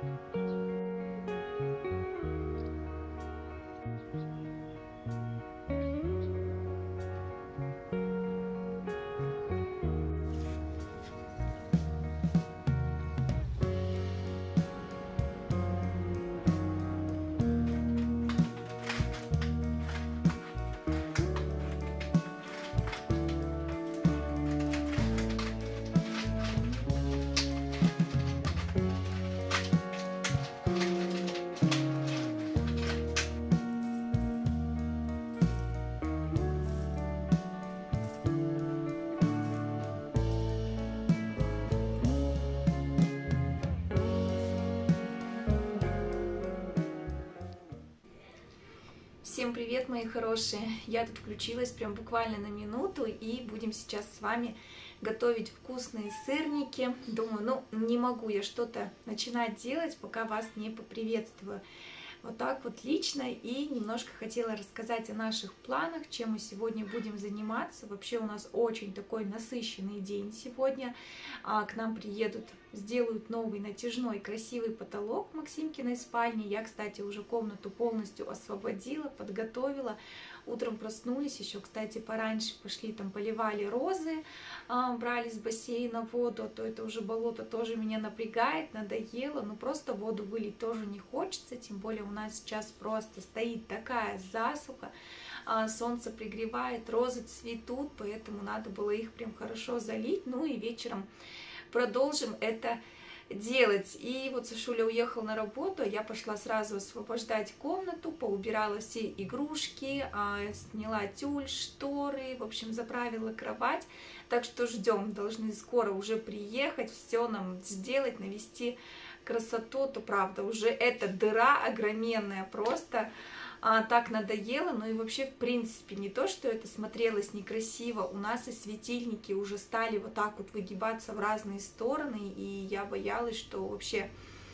Всем привет, мои хорошие! Я тут включилась прям буквально на минуту, и будем сейчас с вами готовить вкусные сырники. Думаю, ну не могу я что-то начинать делать, пока вас не поприветствую. Вот так вот лично, и немножко хотела рассказать о наших планах, чем мы сегодня будем заниматься. Вообще у нас очень такой насыщенный день сегодня. К нам приедут, сделают новый натяжной красивый потолок в Максимкиной спальне. Я, кстати, уже комнату полностью освободила, подготовила. Утром проснулись, еще, кстати, пораньше пошли, там поливали розы, брали с бассейна воду, а то это уже болото тоже меня напрягает, надоело, но просто воду вылить тоже не хочется, тем более у нас сейчас просто стоит такая засуха, солнце пригревает, розы цветут, поэтому надо было их прям хорошо залить, ну и вечером продолжим это делать. И вот Сашуля уехал на работу, я пошла сразу освобождать комнату, поубирала все игрушки, сняла тюль, шторы, в общем, заправила кровать. Так что ждем, должны скоро уже приехать, все нам сделать, навести красоту. То правда, уже эта дыра огроменная просто. Так надоело, ну и вообще, в принципе, не то, что это смотрелось некрасиво, у нас и светильники уже стали вот так вот выгибаться в разные стороны, и я боялась, что вообще,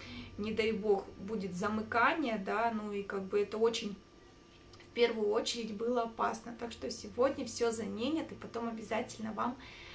не дай бог, будет замыкание, да, ну и как бы это очень, в первую очередь, было опасно. Так что сегодня все заменят, и потом обязательно вам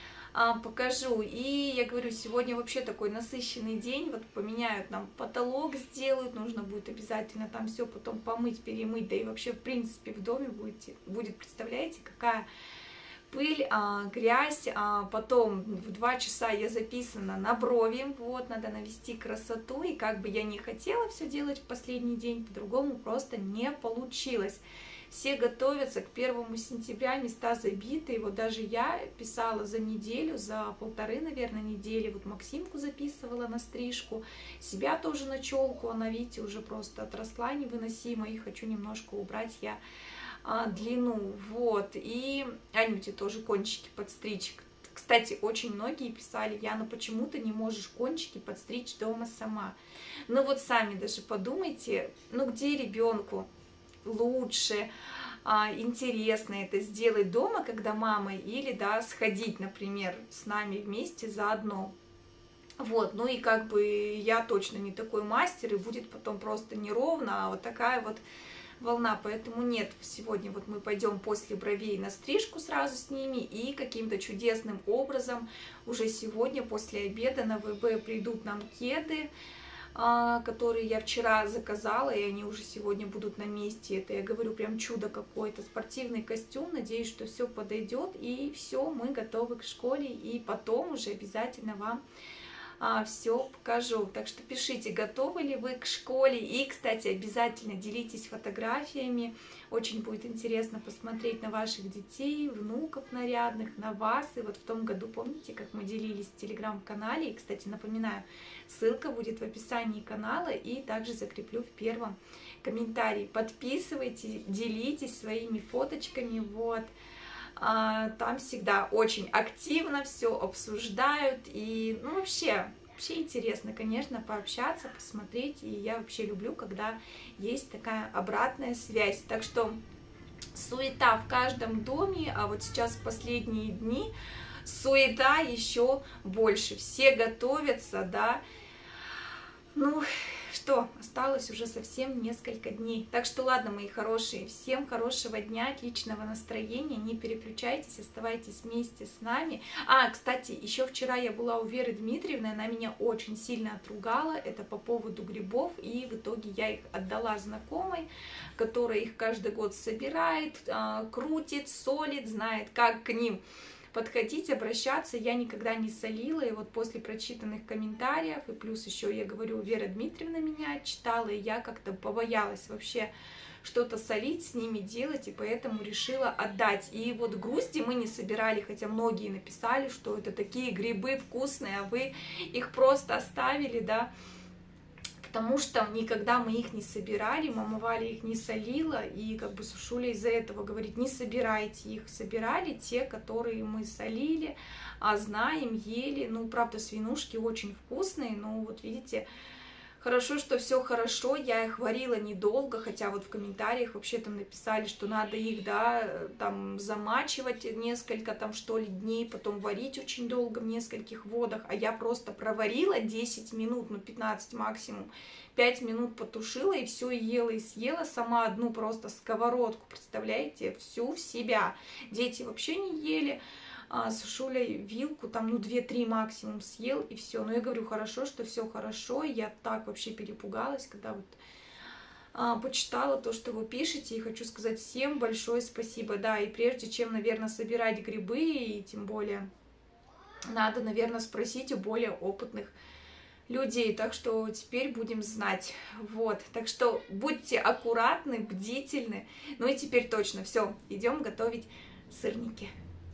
покажу. И я говорю, сегодня вообще такой насыщенный день, вот поменяют нам потолок, сделают, нужно будет обязательно там все потом помыть, перемыть, да и вообще в принципе в доме будет, представляете, какая пыль, грязь. Потом в 2 часа я записана на брови, вот, надо навести красоту, и как бы я не хотела все делать в последний день, по-другому просто не получилось. Все готовятся к 1 сентября, места забиты. И вот даже я писала за неделю, за 1,5, наверное, недели. Вот Максимку записывала на стрижку, себя тоже на челку. Она, видите, уже просто отросла невыносимо. И хочу немножко убрать я длину. Вот. И Анюте тоже кончики подстричь. Кстати, очень многие писали: Яна, почему ты не можешь кончики подстричь дома сама? Ну вот сами даже подумайте, ну где ребенку лучше, интересно это сделать дома, когда мама, или, да, сходить, например, с нами вместе заодно. Вот, ну и как бы я точно не такой мастер, и будет потом просто неровно, а вот такая вот волна, поэтому нет, сегодня вот мы пойдем после бровей на стрижку сразу с ними, и каким-то чудесным образом уже сегодня после обеда на ВБ придут нам кеды, которые я вчера заказала, и они уже сегодня будут на месте. Это, я говорю, прям чудо какое-то. Спортивный костюм, надеюсь, что все подойдет, и все, мы готовы к школе, и потом уже обязательно вам все покажу. Так что пишите, готовы ли вы к школе, и, кстати, обязательно делитесь фотографиями. Очень будет интересно посмотреть на ваших детей, внуков нарядных, на вас. И вот в том году, помните, как мы делились в телеграм-канале, и, кстати, напоминаю, ссылка будет в описании канала, и также закреплю в первом комментарии. Подписывайтесь, делитесь своими фоточками, вот. Там всегда очень активно все обсуждают, и, ну, вообще интересно, конечно, пообщаться, посмотреть, и я вообще люблю, когда есть такая обратная связь. Так что суета в каждом доме, а вот сейчас в последние дни суета еще больше, все готовятся, да, ну, что осталось уже совсем несколько дней. Так что ладно, мои хорошие, всем хорошего дня, отличного настроения, не переключайтесь, оставайтесь вместе с нами. Кстати, еще вчера я была у Веры Дмитриевны, она меня очень сильно отругала, это по поводу грибов, и в итоге я их отдала знакомой, которая их каждый год собирает, крутит, солит, знает, как к ним подходить, обращаться. Я никогда не солила, и вот после прочитанных комментариев, и плюс еще, я говорю, Вера Дмитриевна меня читала, и я как-то побоялась вообще что-то солить, с ними делать, и поэтому решила отдать. И вот грузди мы не собирали, хотя многие написали, что это такие грибы вкусные, а вы их просто оставили, да, потому что никогда мы их не собирали, мама Валя их не солила, и как бы Сашуля из-за этого говорит, не собирайте их. Собирали те, которые мы солили, знаем, ели. Ну, правда, свинушки очень вкусные, но вот видите, хорошо, что все хорошо, я их варила недолго, хотя вот в комментариях вообще там написали, что надо их, да, там замачивать несколько там что ли дней, потом варить очень долго в нескольких водах, а я просто проварила 10 минут, ну 15 максимум, 5 минут потушила и все ела и съела сама одну просто сковородку, представляете, всю в себя. Дети вообще не ели. С Шулей вилку, там, ну, 2-3 максимум съел, и все. Но я говорю, хорошо, что все хорошо. Я так вообще перепугалась, когда вот почитала то, что вы пишете, и хочу сказать всем большое спасибо. Да, и прежде чем, наверное, собирать грибы, и тем более надо, наверное, спросить у более опытных людей. Так что теперь будем знать. Вот, так что будьте аккуратны, бдительны. Ну и теперь точно, все, идем готовить сырники.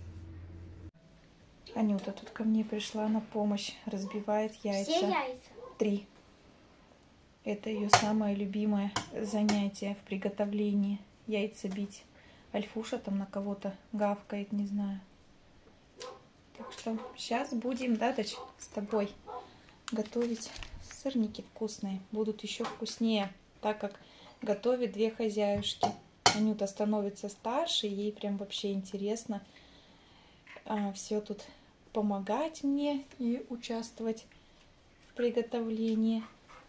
Анюта тут ко мне пришла на помощь, разбивает яйца. Все яйца? 3. Это ее самое любимое занятие в приготовлении. Яйца бить. Альфуша там на кого-то гавкает, не знаю. Так что сейчас будем, да, дочь, с тобой готовить сырники вкусные. Будут еще вкуснее, так как готовят 2 хозяюшки. Анюта становится старше, ей прям вообще интересно все тут помогать мне и участвовать в приготовлении.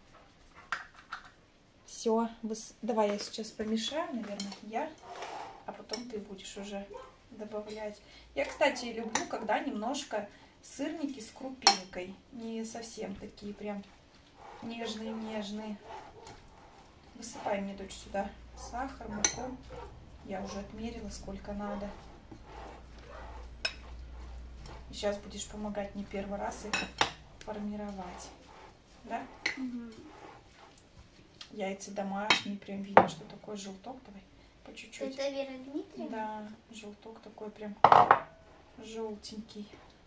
Все, давай я сейчас помешаю, наверное, а потом ты будешь уже добавлять. Я, кстати, люблю, когда немножко сырники с крупинкой, не совсем такие прям нежные-нежные. Высыпай мне, дочь, сюда сахар, муку. Я уже отмерила, сколько надо. Сейчас будешь помогать мне первый раз их формировать. Да? Угу. Яйца домашние, прям видно, что такой желток. Давай по чуть-чуть. Это Вера Дмитриевна? Да, желток такой прям желтенький.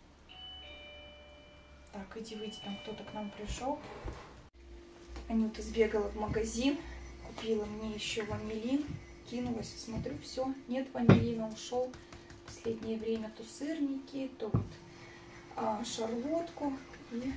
Так, иди выйди, там кто-то к нам пришел. Анюта сбегала в магазин, купила мне еще ванилин, кинулась, смотрю, все, нет ванилина, ушел. В последнее время то сырники, то вот шарлотку, и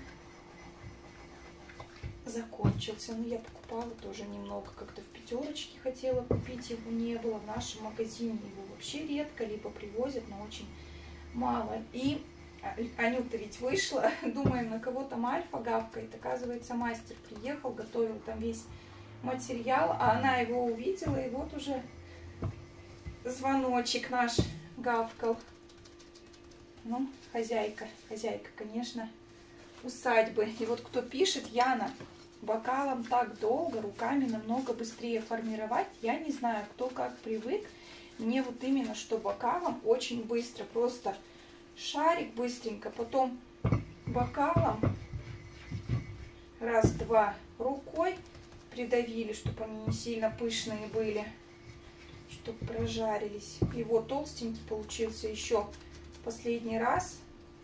закончился. Но я покупала тоже немного, как-то в пятерочке хотела купить, его не было. В нашем магазине его вообще редко, либо привозят, но очень мало. И Анюта ведь вышла, думаем, на кого там Альфа гавкает. Оказывается, мастер приехал, готовил там весь материал, а она его увидела, и вот уже звоночек наш гавкал. Ну, хозяйка, конечно, усадьбы. И вот кто пишет, Яна, бокалом так долго, руками намного быстрее формировать. Я не знаю, кто как привык. Мне вот именно что бокалом очень быстро, просто шарик быстренько, потом бокалом, раз-два, рукой придавили, чтобы они не сильно пышные были, чтобы прожарились. И вот толстенький получился еще. Последний раз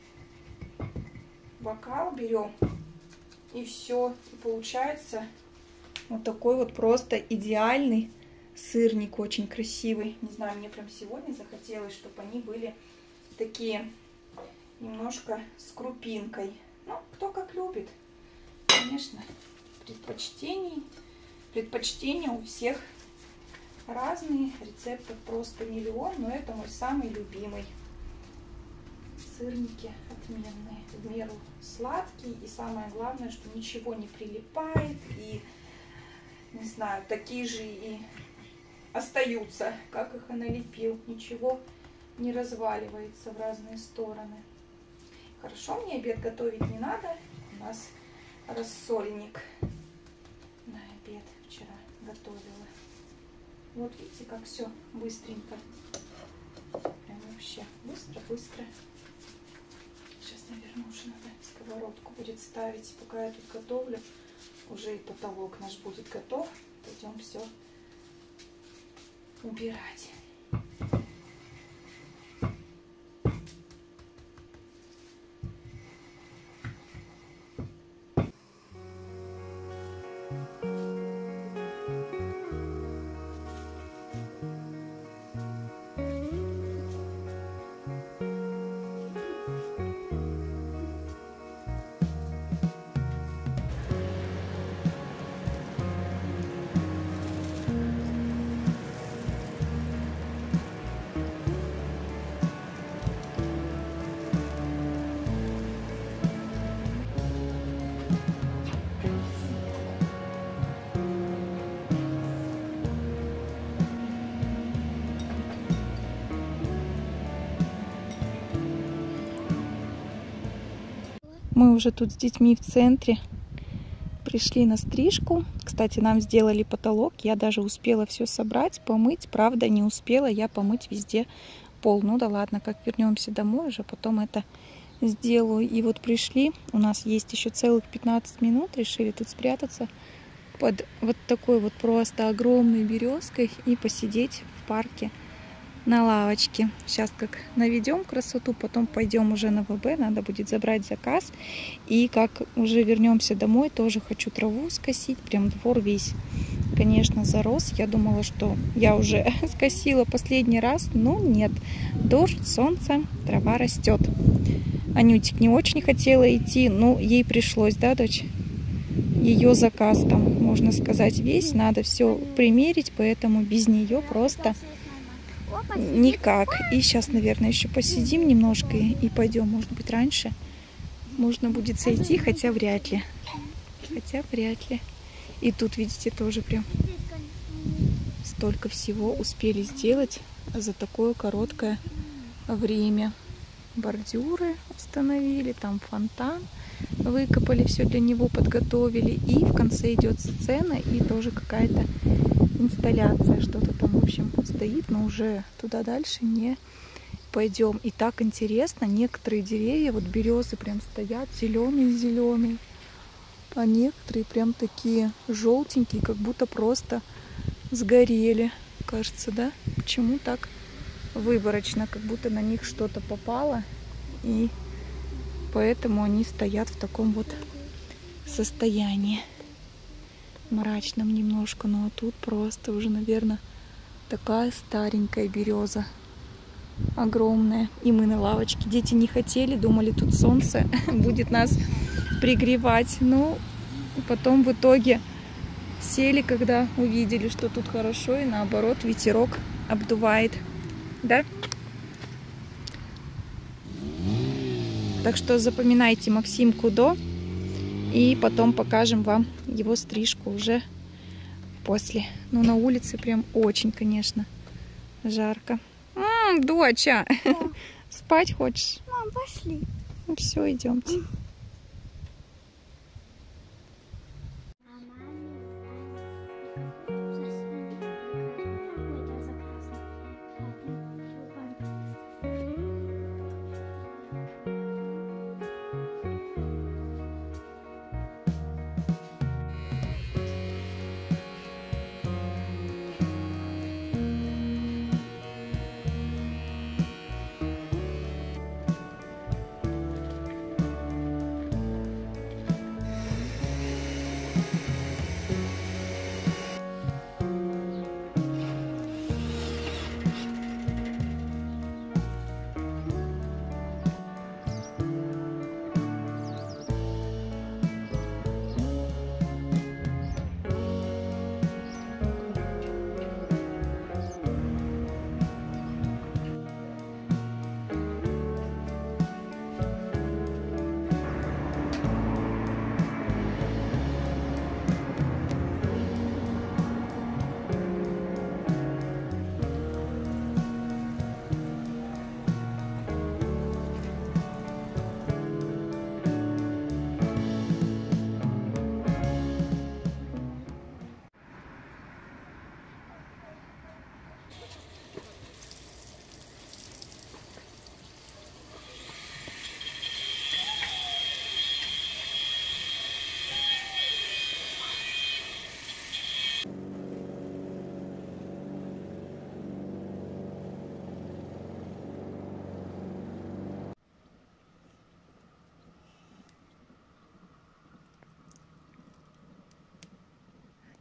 бокал берем, и все. И получается вот такой вот просто идеальный сырник, очень красивый. Не знаю, мне прям сегодня захотелось, чтобы они были такие немножко с крупинкой. Ну, кто как любит. Конечно, предпочтения у всех разные. Рецептов просто миллион, но это мой самый любимый сырники отменные, в меру сладкие, и самое главное, что ничего не прилипает, и, не знаю, такие же и остаются, как их и налепил, ничего не разваливается в разные стороны. Хорошо, мне обед готовить не надо, у нас рассольник на обед вчера готовила. Вот видите, как все быстренько. Прям вообще быстро-быстро. Сейчас, наверное, уже надо сковородку будет ставить. Пока я тут готовлю, уже и потолок наш будет готов. Пойдем все убирать. Мы уже тут с детьми в центре. Пришли на стрижку. Кстати, нам сделали потолок. Я даже успела все собрать, помыть. Правда, не успела я помыть везде пол. Ну да ладно, как вернемся домой, уже потом это сделаю. И вот пришли. У нас есть еще целых 15 минут. Решили тут спрятаться под вот такой вот просто огромной березкой и посидеть в парке на лавочке. Сейчас как наведем красоту, потом пойдем уже на ВБ, надо будет забрать заказ. И как уже вернемся домой, тоже хочу траву скосить. Прям двор весь, конечно, зарос. Я думала, что я уже скосила последний раз, но нет. Дождь, солнце, трава растет. Анютик не очень хотела идти, но ей пришлось, да, дочь? Ее заказ там, можно сказать, весь. Надо все примерить, поэтому без нее просто никак. И сейчас, наверное, еще посидим немножко и пойдем. Может быть, раньше можно будет сойти, хотя вряд ли. И тут, видите, тоже прям столько всего успели сделать за такое короткое время. Бордюры установили, там фонтан выкопали, все для него подготовили. И в конце идет сцена и тоже какая-то инсталляция, что-то там, в общем, стоит, но уже туда дальше не пойдем. И так интересно, некоторые деревья, вот березы прям стоят зеленые, а некоторые прям такие желтенькие, как будто просто сгорели, кажется, да? Почему так выборочно, как будто на них что-то попало, и поэтому они стоят в таком вот состоянии мрачном немножко. Но тут просто уже, наверное, такая старенькая береза, огромная. И мы на лавочке. Дети не хотели, думали, тут солнце будет нас пригревать. Но потом в итоге сели, когда увидели, что тут хорошо, и наоборот ветерок обдувает. Да? Так что запоминайте Максим Кудо, и потом покажем вам его стрижку уже после. Ну, на улице прям очень, конечно, жарко. Доча, спать хочешь? Мам, пошли. Ну, все, идемте.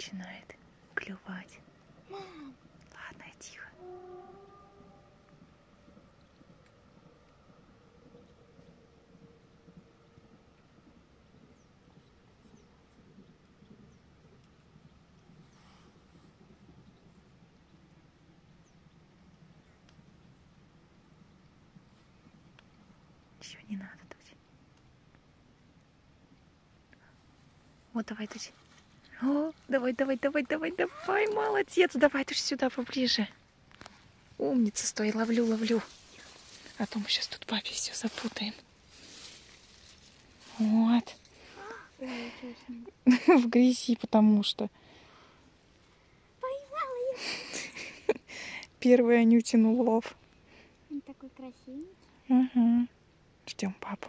начинает клювать. Ладно, тихо. Еще не надо, Дудь. Вот, давай, Дудь. О, давай, давай, давай, давай, давай, молодец. Давай, ты ж сюда поближе. Умница, стой, ловлю, ловлю. А то мы сейчас тут папе все запутаем. Вот. В грязи, потому что. Поймала я. Первый Анютин улов. Он такой красивый. Угу. Ждем папу.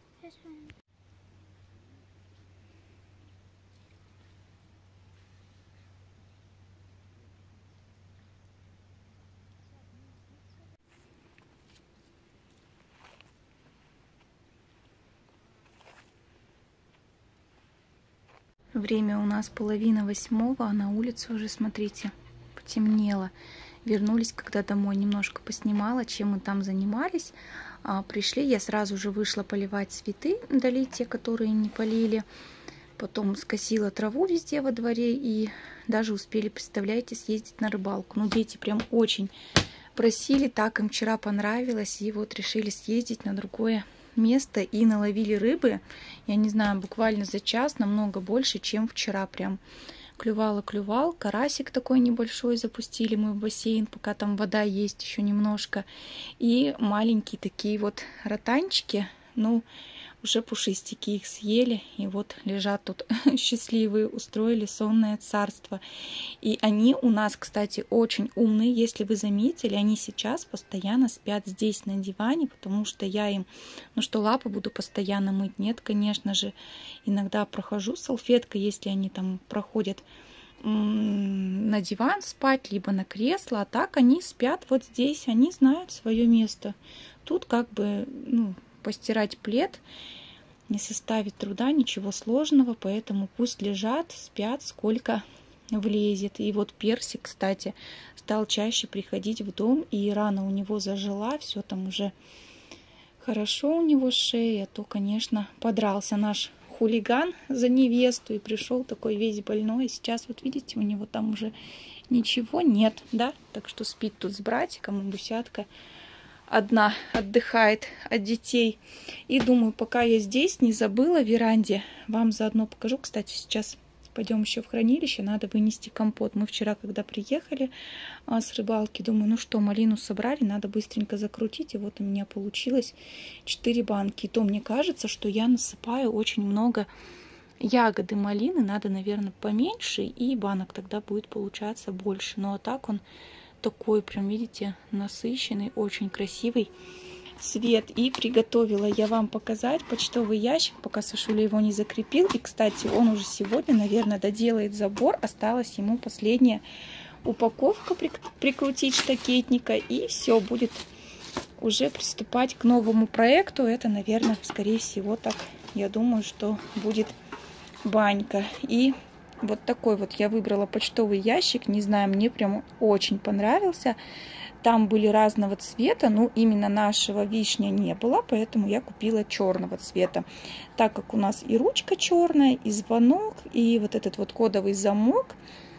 Время у нас 7:30, а на улице уже, смотрите, потемнело. Вернулись, когда домой, немножко поснимала, чем мы там занимались. Пришли, я сразу же вышла поливать цветы, долить те, которые не полили. Потом скосила траву везде во дворе и даже успели, представляете, съездить на рыбалку. Ну, дети прям очень просили, так им вчера понравилось, и вот решили съездить на другое место и наловили рыбы. Я не знаю, буквально за час намного больше, чем вчера. Прям клювал. Карасик такой небольшой запустили мы в бассейн, пока там вода есть еще немножко. И маленькие такие вот ротанчики, ну, уже пушистики их съели. И вот лежат тут счастливые, устроили сонное царство. И они у нас, кстати, очень умные. Если вы заметили, они сейчас постоянно спят здесь на диване, потому что я им, ну что, лапы буду постоянно мыть? Нет, конечно же. Иногда прохожу салфеткой, если они там проходят на диван спать, либо на кресло. А так они спят вот здесь, они знают свое место. Тут как бы, ну, постирать плед не составит труда, ничего сложного, поэтому пусть лежат, спят, сколько влезет. И вот Персик, кстати, стал чаще приходить в дом, и рана у него зажила, все там уже хорошо у него шея, то, конечно, подрался наш хулиган за невесту и пришел такой весь больной. Сейчас вот видите, у него там уже ничего нет, да, так что спит тут с братиком, и Бусятка одна отдыхает от детей. И думаю, пока я здесь, не забыла в веранде, вам заодно покажу. Кстати, сейчас пойдем еще в хранилище, надо вынести компот. Мы вчера, когда приехали с рыбалки, думаю, ну что, малину собрали, надо быстренько закрутить. И вот у меня получилось 4 банки. И то мне кажется, что я насыпаю очень много ягоды малины. Надо, наверное, поменьше, и банок тогда будет получаться больше. Ну а так он такой, прям, видите, насыщенный, очень красивый цвет. И приготовила я вам показать почтовый ящик, пока Сашуля его не закрепил. И, кстати, он уже сегодня, наверное, доделает забор. Осталась ему последняя упаковка прикрутить штакетника. И все, будет уже приступать к новому проекту. Это, наверное, скорее всего, так, я думаю, что будет банька. И вот такой вот я выбрала почтовый ящик. Не знаю, мне прям очень понравился. Там были разного цвета, но именно нашего вишня не было, поэтому я купила черного цвета. Так как у нас и ручка черная, и звонок, и вот этот вот кодовый замок.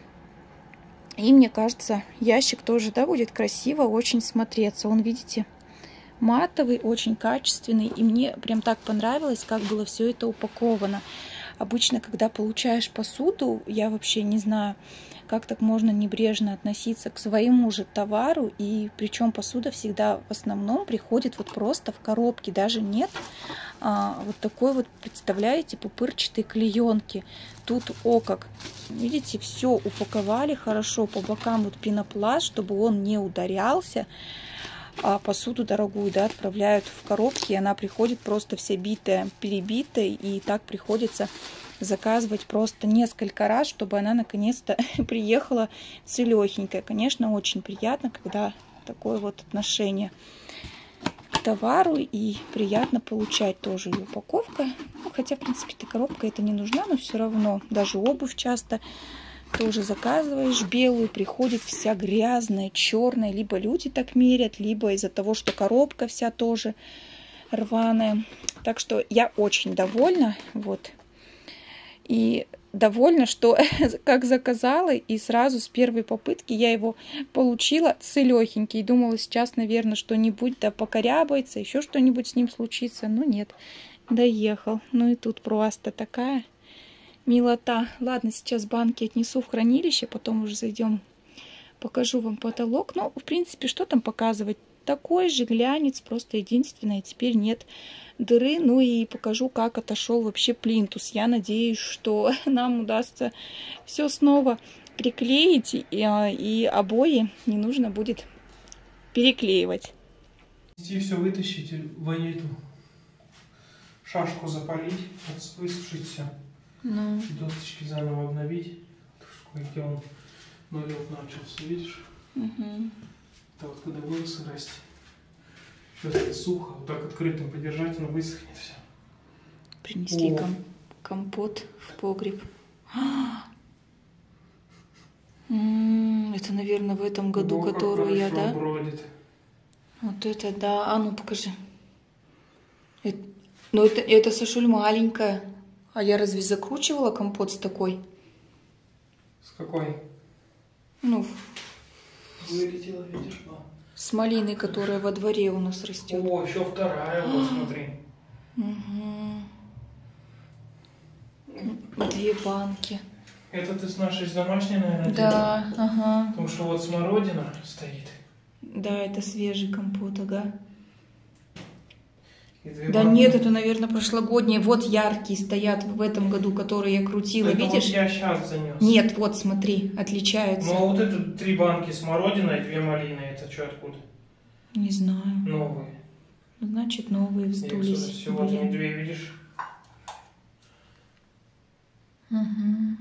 И мне кажется, ящик тоже, да, будет красиво очень смотреться. Он, видите, матовый, очень качественный. И мне прям так понравилось, как было все это упаковано. Обычно, когда получаешь посуду, я вообще не знаю, как так можно небрежно относиться к своему же товару. И причем посуда всегда в основном приходит вот просто в коробке. Даже нет вот такой вот, представляете, пупырчатой клеенки. Тут, о как, видите, все упаковали хорошо. По бокам вот пенопласт, чтобы он не ударялся. А посуду дорогую, да, отправляют в коробки, и она приходит просто вся битая, перебитая, и так приходится заказывать просто несколько раз, чтобы она наконец-то приехала целехенькая. Конечно, очень приятно, когда такое вот отношение к товару, и приятно получать тоже и упаковка. Ну, хотя, в принципе, коробка это не нужна, но все равно. Даже обувь часто тоже заказываешь белую, приходит вся грязная, черная. Либо люди так мерят, либо из-за того, что коробка вся тоже рваная. Так что я очень довольна. Вот. И довольна, что как заказала, и сразу с первой попытки я его получила целехенький. И думала, сейчас, наверное, что-нибудь да покорябается, еще что-нибудь с ним случится. Но нет, доехал. Ну и тут просто такая милота. Ладно, сейчас банки отнесу в хранилище, потом уже зайдем, покажу вам потолок. Ну, в принципе, что там показывать? Такой же глянец, просто единственное, теперь нет дыры. Ну и покажу, как отошел вообще плинтус. Я надеюсь, что нам удастся все снова приклеить, и обои не нужно будет переклеивать. Все вытащить, в эту шашку запалить, высушить все. Ну. Досочки заново обновить. Где он налет начался, видишь? Угу. Это вот когда была сырость. Сейчас это сухо, вот так открытым подержать, оно высохнет все. Принесли компот в погреб. Это, наверное, в этом году, которую я, да? Бродит. Вот это да. А ну покажи. Ну это Сашуль маленькая. А я разве закручивала компот с такой? С какой? Ну. Вылетела, видишь, да? С малиной, которая во дворе у нас растет. О, еще вторая, вот смотри. Угу. 2 банки. Это ты с нашей домашней, наверное, да, делала? Ага. Потому что вот смородина стоит. Да, это свежий компот, ага. Да банки. Нет, это, наверное, прошлогодние. Вот яркие стоят в этом году, которые я крутила, это видишь? Вот я сейчас занес. Нет, вот смотри, отличаются. Ну а вот это 3 банки смородина и 2 малины, это что, откуда? Не знаю. Новые. Значит, новые вздулись. Всего 2, видишь? Угу.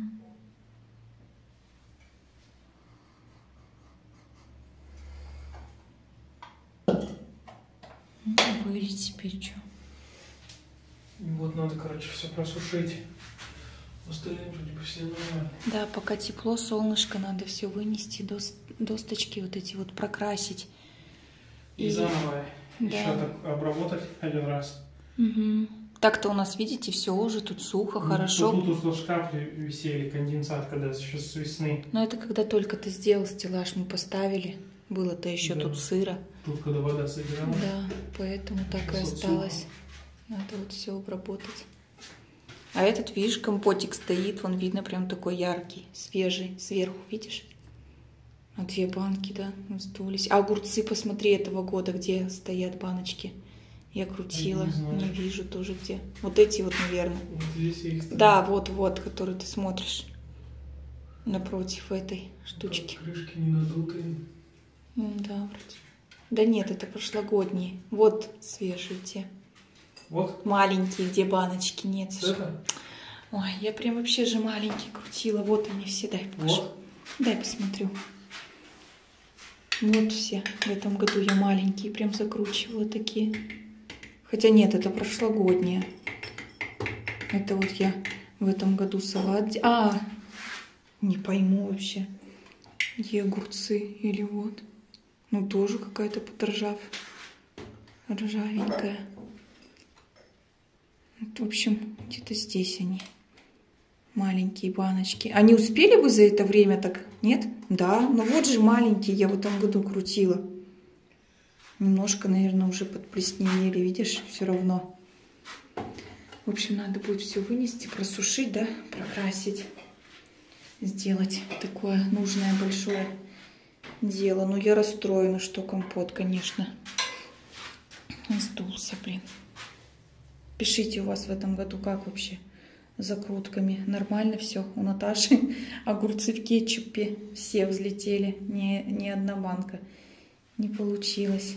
Вылить теперь что? Вот надо, короче, все просушить. Остальные вроде бы все нормально. Да, пока тепло, солнышко, надо все вынести, досточки вот эти вот прокрасить. И заново да. еще так обработать 1 раз. Угу. Так-то у нас, видите, все уже тут сухо, хорошо. Тут в шкафе висели конденсат, когда еще с весны. Но это когда только ты сделал стеллаж, мы поставили. Было-то еще тут сыро. Тут когда вода собиралась. Да, поэтому так и осталось. Надо вот все обработать. А этот, видишь, компотик стоит, вон видно прям такой яркий, свежий, сверху, видишь? А 2 банки, да, вздулись. А огурцы, посмотри, этого года, где стоят баночки. Я крутила, не вижу тоже где. Вот эти вот, наверное. Вот здесь их стоят. Да, вот, который ты смотришь. Напротив этой штучки. Так, крышки не надутые. Да, вроде. Да нет, это прошлогодние. Вот свежие те. Вот? Маленькие, где баночки нет. Это? Ой, я прям вообще же маленькие крутила. Вот они все, дай покажу. Вот? Дай посмотрю. Вот все. В этом году я маленькие прям закручивала такие. Хотя нет, это прошлогодние. Это вот я в этом году салат... не пойму вообще. Где огурцы или вот. Ну, тоже какая-то ржавенькая. Вот, в общем, где-то здесь они. Маленькие баночки. Они успели бы за это время так? Нет? Да. Ну вот же маленькие я в этом году крутила. Немножко, наверное, уже подплесневели. Видишь, все равно. В общем, надо будет все вынести, просушить, да, прокрасить. Сделать такое нужное большое дело. Но я расстроена, что компот, конечно, сдулся, блин. Пишите, у вас в этом году как вообще с закрутками? Нормально все? У Наташи огурцы в кетчупе все взлетели. Ни одна банка не получилась.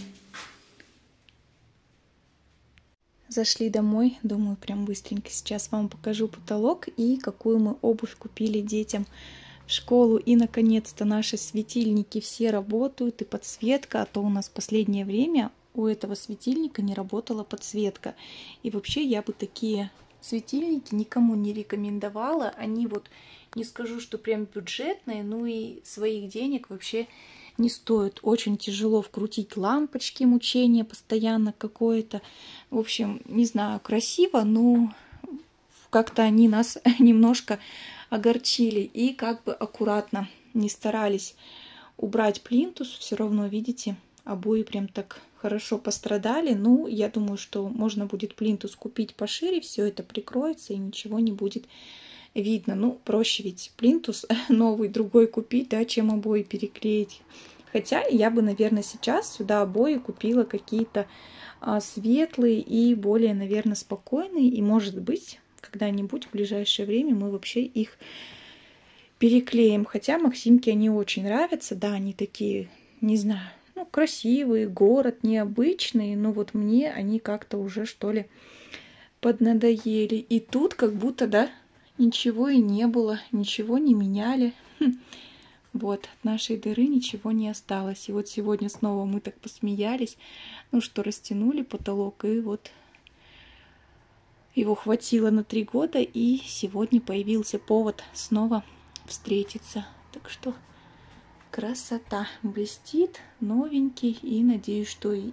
Зашли домой. Думаю, прям быстренько сейчас вам покажу потолок и какую мы обувь купили детям в школу. И, наконец-то, наши светильники все работают и подсветка. А то у нас в последнее время у этого светильника не работала подсветка. И вообще я бы такие светильники никому не рекомендовала. Они вот, не скажу, что прям бюджетные, ну и своих денег вообще не стоят. Очень тяжело вкрутить лампочки, мучение постоянно какое-то. В общем, не знаю, красиво, но как-то они нас немножко огорчили. И как бы аккуратно не старались убрать плинтус, все равно, видите, обои прям так хорошо пострадали. Ну, я думаю, что можно будет плинтус купить пошире, все это прикроется и ничего не будет видно. Ну, проще ведь плинтус новый, другой купить, да, чем обои переклеить. Хотя я бы, наверное, сейчас сюда обои купила какие-то светлые и более, наверное, спокойные. И, может быть, когда-нибудь в ближайшее время мы вообще их переклеим. Хотя Максимке они очень нравятся. Да, они такие, не знаю, ну, красивые, город необычный. Но вот мне они как-то уже, что ли, поднадоели. И тут как будто, да, ничего и не было, ничего не меняли. Вот, от нашей дыры ничего не осталось. И вот сегодня снова мы так посмеялись, ну что, растянули потолок, и вот его хватило на 3 года, и сегодня появился повод снова встретиться. Так что красота, блестит, новенький, и надеюсь, что и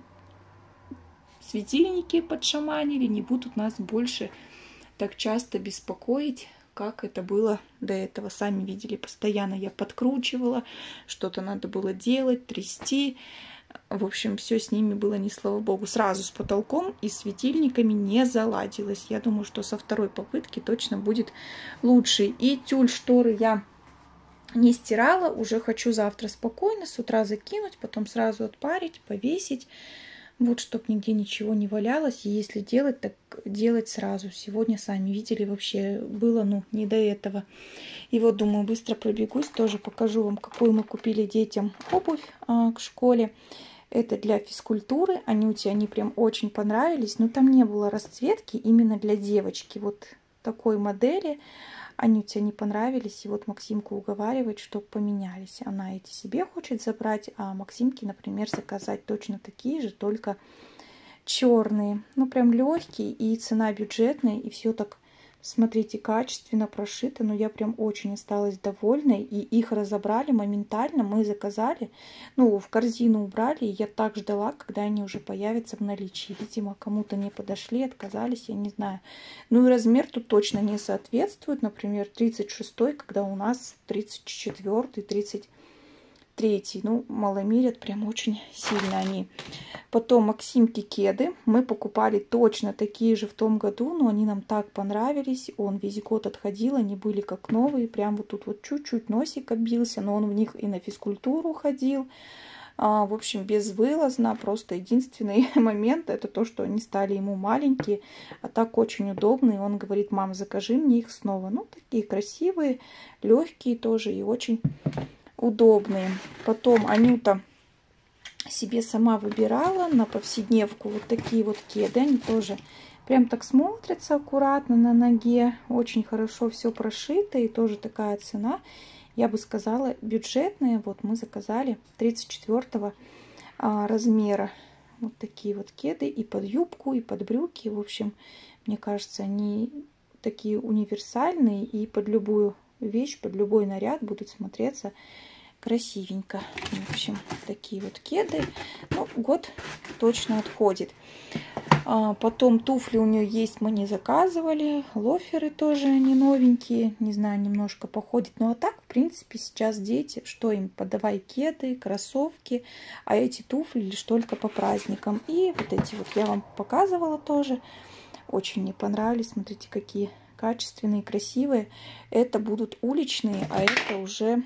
светильники подшаманили, не будут нас больше так часто беспокоить, как это было до этого. Сами видели, постоянно я подкручивала, что-то надо было делать, трясти. В общем, все с ними было не слава богу. Сразу с потолком и светильниками не заладилось. Я думаю, что со второй попытки точно будет лучше. И тюль шторы я не стирала. Уже хочу завтра спокойно с утра закинуть, потом сразу отпарить, повесить. Вот, чтобы нигде ничего не валялось. И если делать, так делать сразу. Сегодня, сами видели, вообще было, ну, не до этого. И вот, думаю, быстро пробегусь. Тоже покажу вам, какую мы купили детям обувь к школе. Это для физкультуры. Анюте они прям очень понравились. Но там не было расцветки именно для девочки. Вот такой модели. Анюте они понравились. И вот Максимку уговаривает, чтобы поменялись. Она эти себе хочет забрать, а Максимке, например, заказать точно такие же, только черные. Ну, прям легкие, и цена бюджетная, и все так, смотрите, качественно прошито. Но я прям очень осталась довольной. И их разобрали моментально. Мы заказали, ну, в корзину убрали. И я так ждала, когда они уже появятся в наличии. Видимо, кому-то не подошли, отказались, я не знаю. Ну и размер тут точно не соответствует. Например, 36-й, когда у нас 34-й, 33-й. Ну, мало мерят, прям очень сильно они. Потом Максимке кеды. Мы покупали точно такие же в том году, но они нам так понравились. Он весь год отходил, они были как новые. Прям вот тут вот чуть-чуть носик оббился, но он в них и на физкультуру ходил. В общем, безвылазно. Просто единственный момент — это то, что они стали ему маленькие, а так очень удобные. Он говорит: мам, закажи мне их снова. Ну, такие красивые, легкие тоже и очень удобные. Потом Анюта себе сама выбирала на повседневку вот такие вот кеды. Они тоже прям так смотрятся аккуратно на ноге. Очень хорошо все прошито, и тоже такая цена, я бы сказала, бюджетная. Вот мы заказали 34 размера. Вот такие вот кеды и под юбку, и под брюки. В общем, мне кажется, они такие универсальные, и под любую вещь, под любой наряд будут смотреться красивенько. В общем, такие вот кеды. Ну, год точно отходит. Потом туфли у нее есть, мы не заказывали. Лоферы тоже не новенькие. Не знаю, немножко походит. Ну, а так, в принципе, сейчас дети, что им подавай, кеды, кроссовки. А эти туфли лишь только по праздникам. И вот эти вот я вам показывала тоже. Очень мне понравились. Смотрите, какие качественные, красивые. Это будут уличные, а это уже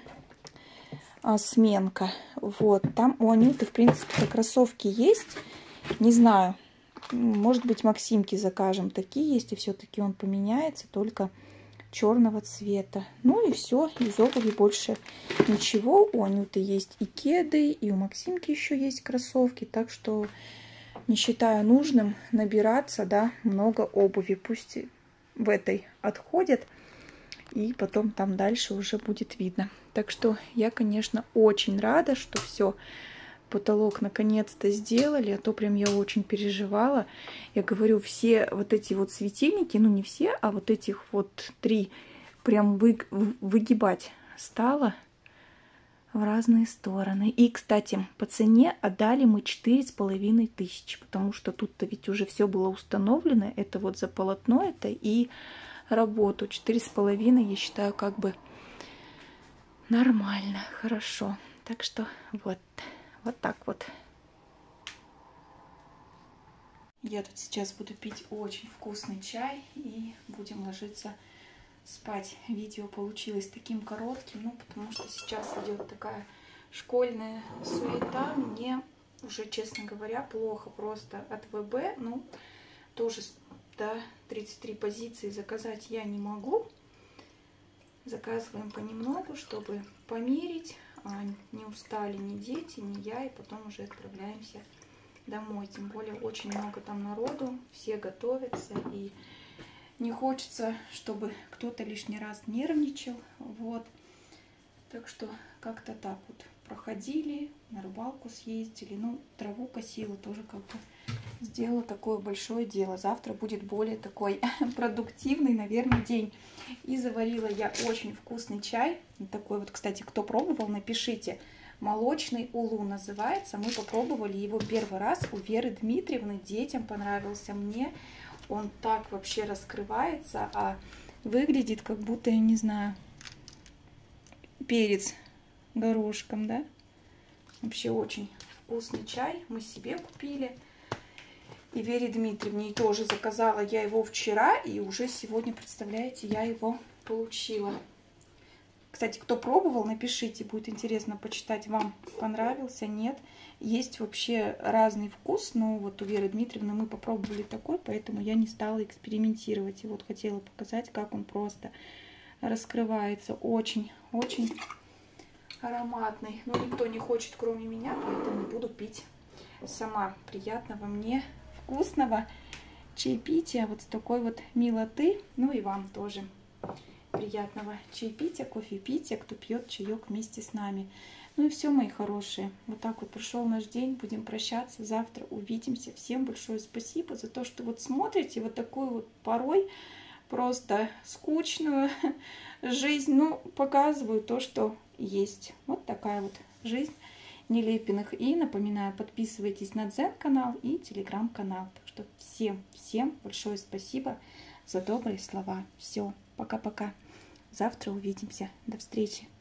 сменка. Вот. Там у Анюты, в принципе, кроссовки есть. Не знаю. Может быть, Максимке закажем. Такие есть, и все-таки он поменяется, только черного цвета. Ну и все. Из обуви больше ничего. У Анюты есть и кеды, и у Максимки еще есть кроссовки. Так что не считаю нужным набираться, да, много обуви. Пусть в этой отходят, и потом там дальше уже будет видно. Так что я, конечно, очень рада, что все потолок наконец-то сделали, а то прям я очень переживала. Я говорю, все вот эти вот светильники, ну не все, а вот этих вот 3 прям выгибать стало в разные стороны. И, кстати, по цене отдали мы 4500, потому что тут-то ведь уже все было установлено. Это вот за полотно, это и работу. 4,5, я считаю, как бы нормально, хорошо. Так что вот так вот. Я тут сейчас буду пить очень вкусный чай и будем ложиться спать. Видео получилось таким коротким, ну, потому что сейчас идет такая школьная суета. Мне уже, честно говоря, плохо просто от ВБ. Ну, тоже, да, 33 позиции заказать я не могу. Заказываем понемногу, чтобы померить. Не устали ни дети, ни я, и потом уже отправляемся домой. Тем более очень много там народу, все готовятся, и не хочется, чтобы кто-то лишний раз нервничал. Вот. Так что как-то так вот проходили, на рыбалку съездили. Ну, траву косила, тоже как-то сделала такое большое дело. Завтра будет более такой продуктивный, наверное, день. И заварила я очень вкусный чай. Такой вот, кстати, кто пробовал, напишите. Молочный улу называется. Мы попробовали его первый раз у Веры Дмитриевны. Детям понравился, мне. Он так вообще раскрывается, а выглядит как будто, я не знаю, перец горошком, да? Вообще очень вкусный чай. Мы себе купили. И Вере Дмитриевне тоже заказала я его вчера. И уже сегодня, представляете, я его получила. Кстати, кто пробовал, напишите. Будет интересно почитать, вам понравился, нет. Есть вообще разный вкус. Но вот у Веры Дмитриевны мы попробовали такой, поэтому я не стала экспериментировать. И вот хотела показать, как он просто раскрывается. Очень-очень ароматный. Но никто не хочет, кроме меня, поэтому буду пить сама. Приятного мне вкусного чаепития, вот с такой вот милоты. Ну и вам тоже приятного чаепития, кофе-пития, кто пьет чаек вместе с нами. Ну и все, мои хорошие. Вот так вот прошел наш день. Будем прощаться. Завтра увидимся. Всем большое спасибо за то, что вот смотрите вот такую вот порой просто скучную жизнь. Ну, показываю то, что есть. Вот такая вот жизнь Нелепиных. И напоминаю, подписывайтесь на Дзен-канал и Телеграм-канал. Так что всем большое спасибо за добрые слова. Все, пока-пока. Завтра увидимся. До встречи.